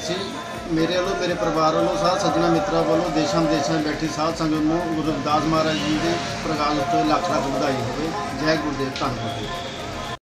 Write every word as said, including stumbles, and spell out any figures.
ਸੀ। ਮੇਰੇ ਵੱਲੋਂ, ਮੇਰੇ ਪਰਿਵਾਰ ਵੱਲੋਂ, ਸਾਧ ਸੱਜਣਾ ਮਿੱਤਰਾਂ ਵੱਲੋਂ, ਦੇਸ਼ਾਂ ਵਿਦੇਸ਼ਾਂ ਵਿੱਚ ਬੈਠੀ ਸਾਧ ਸੰਗਤ ਨੂੰ ਗੁਰੂ ਰਵਿਦਾਸ ਮਹਾਰਾਜ ਜੀ ਦੇ ਪ੍ਰਕਾਸ਼ ਉੱਤੇ ਲੱਖ ਲੱਖ ਵਧਾਈ ਹੋਵੇ। ਜੈ ਗੁਰਦੇਵ, ਧੰਨ ਗੁਰਦੇਵ।